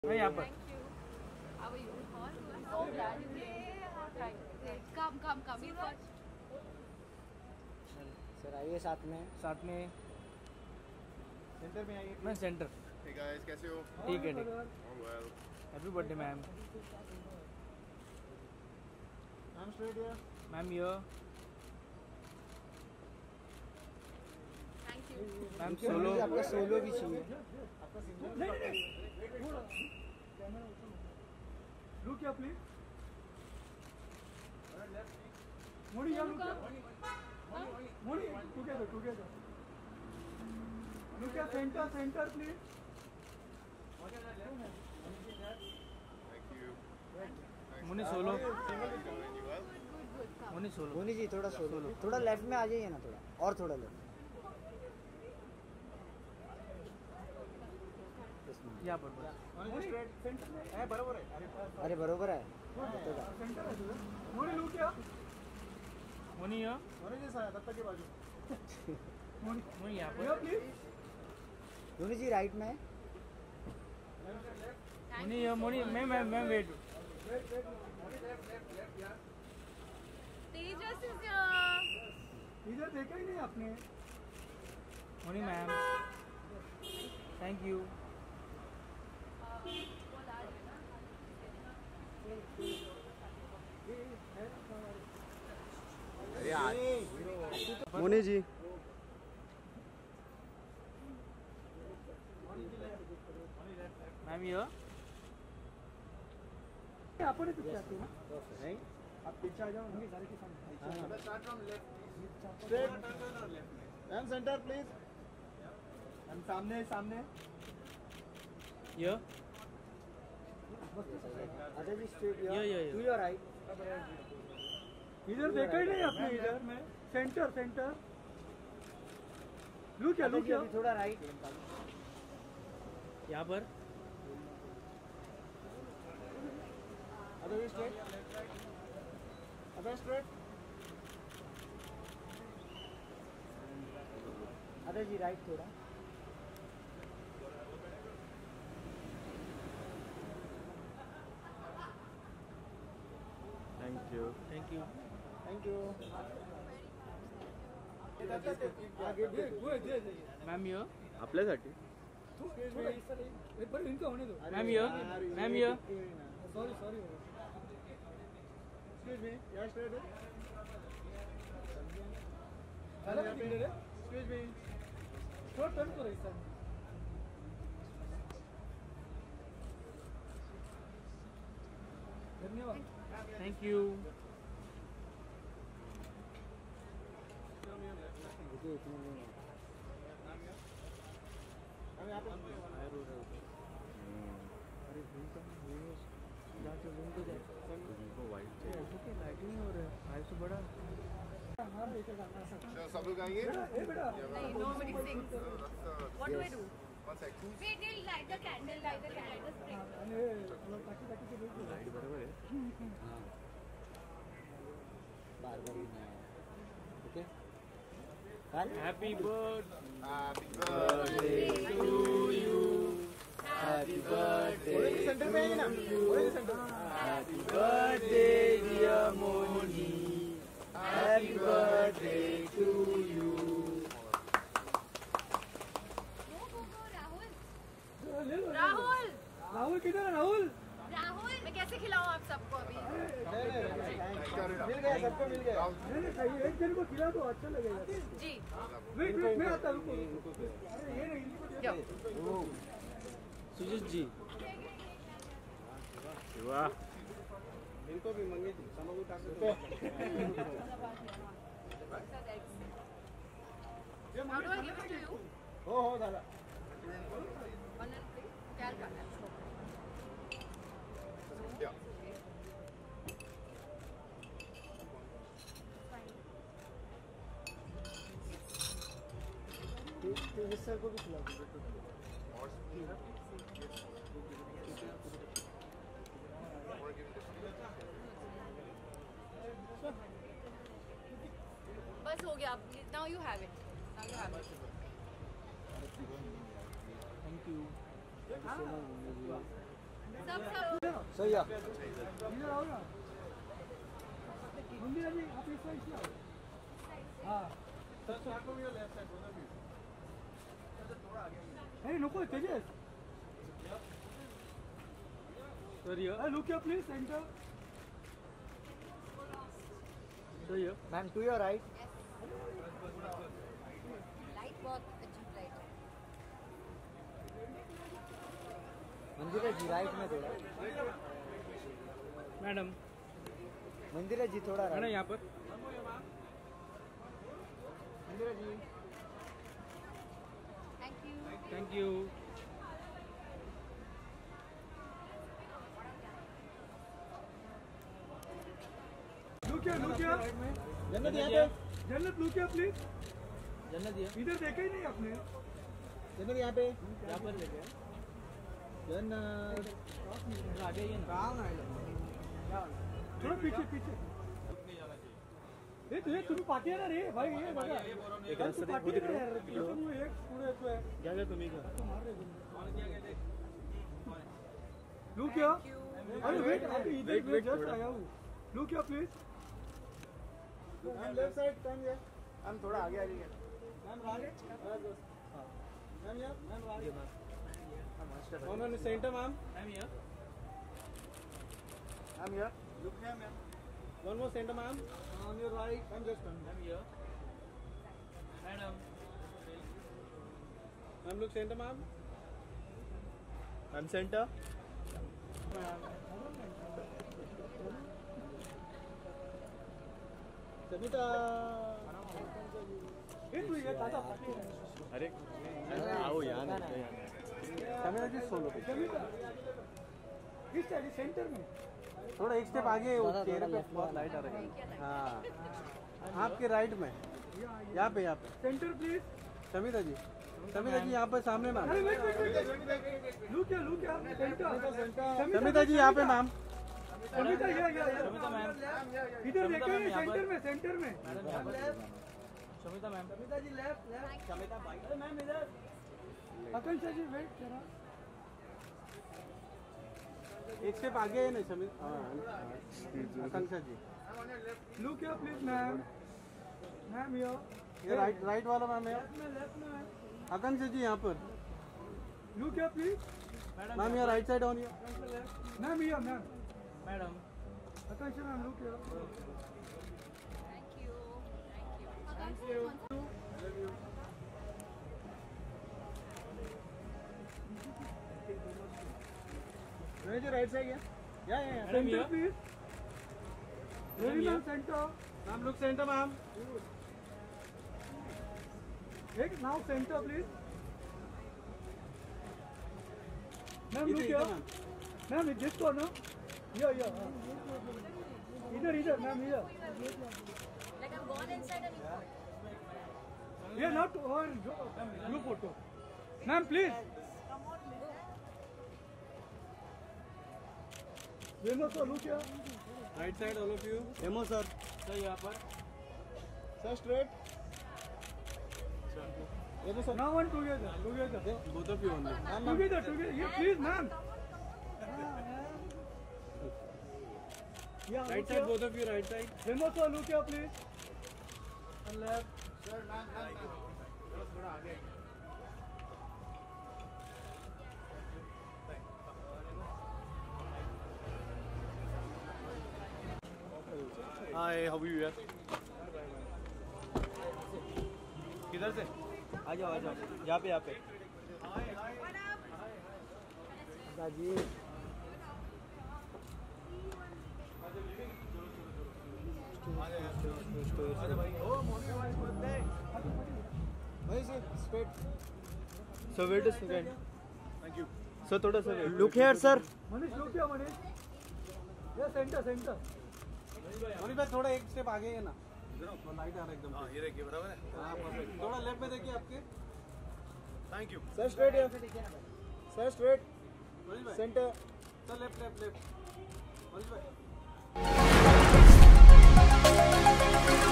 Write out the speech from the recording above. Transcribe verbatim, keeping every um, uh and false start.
मैं यहाँ पर। Thank you. How are you? So glad you came. Come, come, come. You first. Sir आइए साथ में साथ में सेंटर में आइए। मैं सेंटर। Hey guys, कैसे हो? ठीक है ठीक। Oh well. Happy birthday ma'am. I'm straight here. Ma'am yo Thank you. Ma'am solo. आपका सोलो भी चाहिए। आपका single Look here, please. Moni, here, look here. Moni, together, together. Look here, center, center, please. Thank you. Thanks. Muni solo. Going you well? Good, good. Come. Muni solo. Moni ji थोड़ा solo, थोड़ा left में आ जाइए ना, थोड़ा और थोड़ा लेफ्ट। यहाँ पर बस। Only straight center में है, बराबर है। अरे अरे बरोबर है। Center है तुझे. Moni, look here. मुनी यो होने जैसा है, दत्ता के बाजू। Moni, मुनी यहाँ here, पर। please. मोनी जी राइट में। Thank मुनी you यो so मुनी much. मैं मैं मैं वेट। Tejas is here. इधर देखा ही नहीं आपने. Muni ma'am thank you. Moni ji ma'am यो आपण ही पीछे आते हो ना. आप पीछे आ जाओ ना. सारे के सामने. Straight and centre please. हम सामने सामने यो अजय जी स्ट्रेट यो, यो, यो। To your right. इधर देखा ही नहीं आपने. इधर में सेंटर सेंटर. लुक क्या लुक क्या. थोड़ा राइट। यहाँ पर। Other straight other straight Ajay ji right थोड़ा। Thank you. Thank you. Thank you. आगे दे दे दे दे. मैम यो आपल्यासाठी? एक बार इनका होने दो. मैम यो मैम यो sorry sorry. Excuse me, you are straight. झालं का तिकडे रे. Excuse me. थोडं टर्न करो इथं. धन्यवाद. Thank you. देखिए इतने नहीं है। हम यहाँ पे अरे रूम का जाके रूम पे जाए। ऐसे क्या लाइटिंग हो रहा है? आज तो बड़ा। नाम लेकर जाना है. चलो सब लोग आएंगे? ए बेटा. No, nobody sings. What do I do? One sec. Wait till light the candle, light the candle. Just bring. आणि टाकी टाकी के भेट. लाइट बरोबर आहे. हाँ बार बार ही नहीं आया. Okay happy birthday Happy birthday. To you. Happy birthday थोड़े से सेंटर में आइए ना, थोड़े से सेंटर में। Happy birthday dear Moni. Happy birthday to you. Go, go, go, Rahul. ले लो. Rahul. राहुल किधर है राहुल. Rahul. मैं कैसे खिलाऊं आप सबको अभी? नहीं, नहीं, नहीं, मिल गया, सबको मिल गया। नहीं नहीं सही. एक जन को खिला दो अच्छा लगेगा. जी. वेट वेट मैं आता हूँ. अरे ये नहीं इनको दे दो. Yo. सुजीत जी वाह. इनको भी मंगे थी, समझो टाके। How do I give it to you? हो हो दादा। One and three. क्या करना है? Yeah. इस सर को भी खिला दो। और some tea? Or give it this. बस हो गया. Now you have it. Now you have it. Thank you. Thank you so much, Mummy ji. सब सब सही है इधर आओ ना मंदिरा जी आप इस साइड से आओ हाँ अरे नको तेजस सर ये look here please centre sir ये ma'am to your right light बहुत अजीब लाइट है मंदिरा जी राइट में थोड़ा मैडम मंदिरा जी थोड़ा मैडम राइट यहाँ पर Mandira ji thank you thank you look here look here Jannat यहाँ पे जन्नत लुक हियर प्लीज जन्नत ये इधर देखा ही नहीं आपने जन्नत यहाँ पे यहाँ पर लेके जन्नत आगे ही ना थोड़ा पीछे पीछे ए तुझे तुम्ही पाठी आहे ना रे भाई ये बघा एक तू रस्ता पाठी देख, आहे ना यार. त्याच्यामुळे एक पुढे येतोय क्या क्या तुम्ही का लुक हियर अरे वेट अभी इधर Wait, मैं wait, जस्ट थोड़ा. आया हूँ look here please ma'am left side turn ये मैम थोड़ा आगे आ जाइए मैम राइट मैम यहाँ ma'am right one on centre ma'am ma'am ये मैम यहाँ look here ma'am one more centre ma'am on your right ma'am just turn ma'am ये madam ma'am look centre ma'am ma'am centre Savita ए तू ये दादा पाठी आहे अरे आओ यहाँ नहीं कैमरा जी सोलो जमीन इस साइड सेंटर में थोड़ा एक स्टेप आगे वो चेहरे पे बहुत लाइट आ रही है हाँ आपके राइट में यहाँ पे यहाँ पे सेंटर प्लीज समिता जी समिता जी यहाँ पे सामने मैम अरे wait wait wait look here look here centre Samita ji यहाँ पे मैम समिता ये ये इधर देखो ये सेंटर में सेंटर में Samita ma'am Samita ji left left Samita भाई अरे मैम इधर आकांक्षा जी वेट जरा एक स्टेप आगे है ना Samita Akanksha ji look here please ma'am ma'am here ये राइट राइट वाला मैम है लेफ्ट में लेफ्ट में आकांक्षा जी यहाँ पर लुक हियर प्लीज मैम यहाँ right side on you ma'am here ma'am madam Akanksha ma'am look here thank you ma'am ji right side है या या मैडम ये centre please very ma'am centre ma'am look centre ma'am एक now centre please ma'am look इधर here ma'am ma'am this corner here here इधर इधर ma'am here like I've gone inside and We are not on group photo. Ma'am, please. Vemo sir, look here. Right side all of you एमओ sir sir यहाँ पर sir straight एमओ sir Now one together, together. Both of you only Together, together. Yeah, please, ma'am. Yeah, right look side here. Both of you right side Vemo sir, look here, please. And left. Hi how you यार किधर से आ जाओ आ जाओ यहाँ पे यहाँ पे दादी वहीं से straight sir wait a second thank you sir थोड़ा सा look here sir Manish, look here, Manish. Yeah, center, center. Manish भाई थोड़ा एक स्टेप आगे है ना लाइट आ रहा है एकदम हाँ ये देखिए बराबर है हाँ परफेक्ट थोड़ा लेफ्ट में देखिए आपके थैंक यू सर स्ट्रेट है सर स्ट्रेट मनीष भाई centre sir left left left Manish भाई